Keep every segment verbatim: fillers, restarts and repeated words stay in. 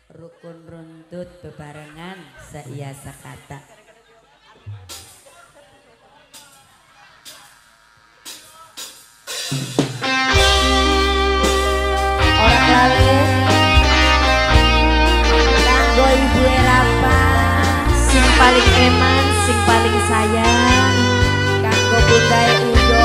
rukun runtut bebarengan seiya sakata. Orang lalu kanggo ibu Erapa sing paling eman, sing paling sayang, kanggo budaya Udo.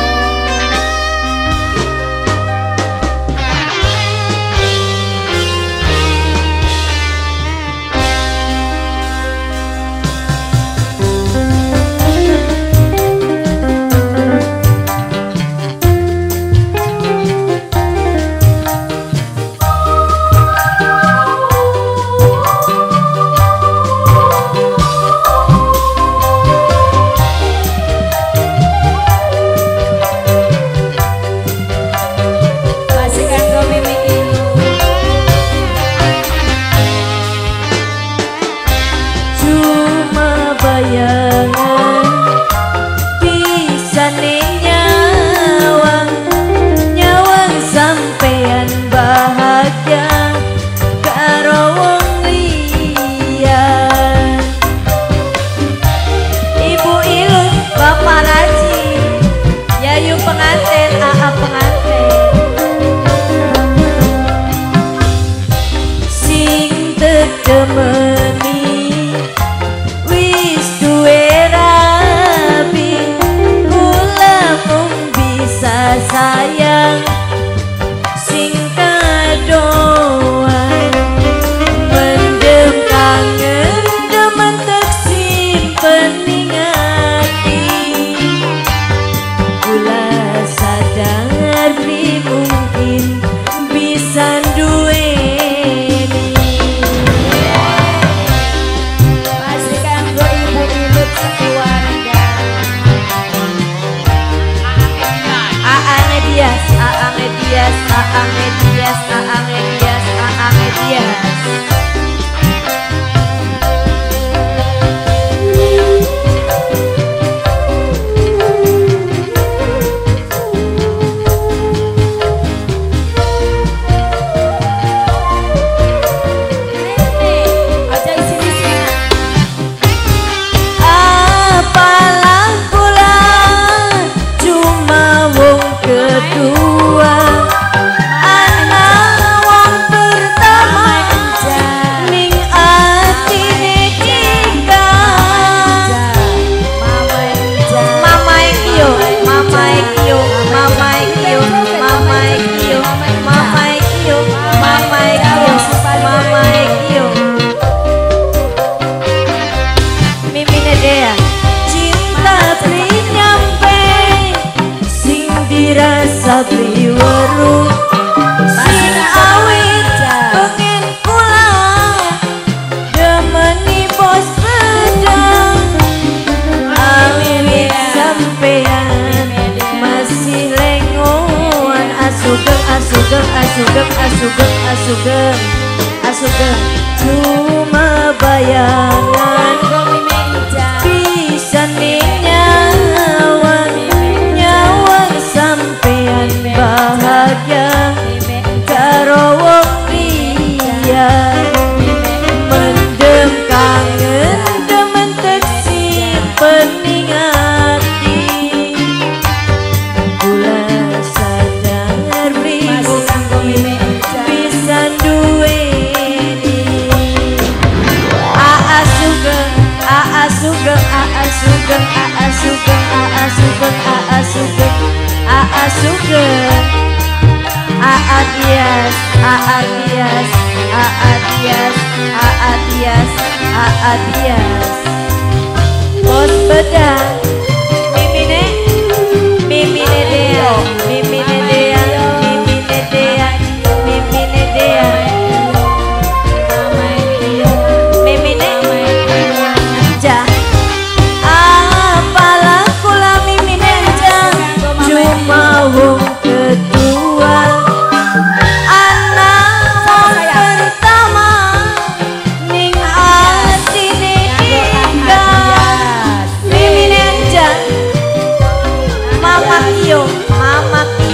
Asugeng, asugeng, asugeng, asugeng, asugeng. Cuma bayangan bisa nyawang, nyawang sampean bahagia karo wong liya. Mendem kangen demen tek simpen ning ati. Kula sadar bisa duweni Aa sugeng, Aa sugeng, Aa sugeng, Aa sugeng, Aa sugeng, Aa sugeng, Aa sugeng, Aa tias, Aa tias, Aa tias, Aa tias, Aa tias. Bos bedang, mimine, mimine dea, mimine dea, mimine dea, mimine dea. Mimine ja, apalah kula mimine ja, cuma wong kedua, anak wong pertama ning atine kita. Mimine ja, mama kio, mama kio.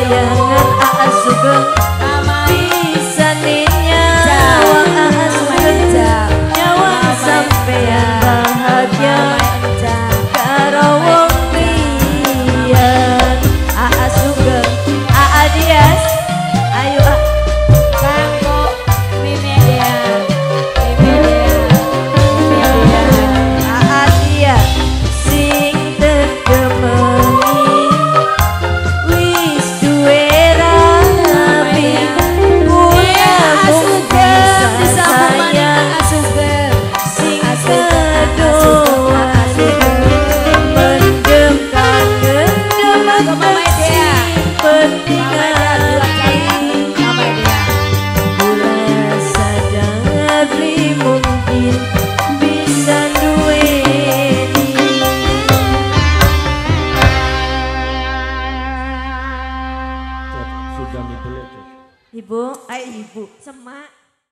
sayangan Aa Sugeng bisa nyawa Aa Sugeng nyawa sampean bahagia karo wong liyan Aa Sugeng Aa Dias ayo A Kanggo Mimi Dea Mimi Dea Mimi Dea Aa Dia sing tegemeni wis duwe rapi kuya mung bisa sayang sing kedoan mendem kangen demet sing penting hati kula sadari mungkin bisa duweni Sudah mibel. ibu ay ibu semak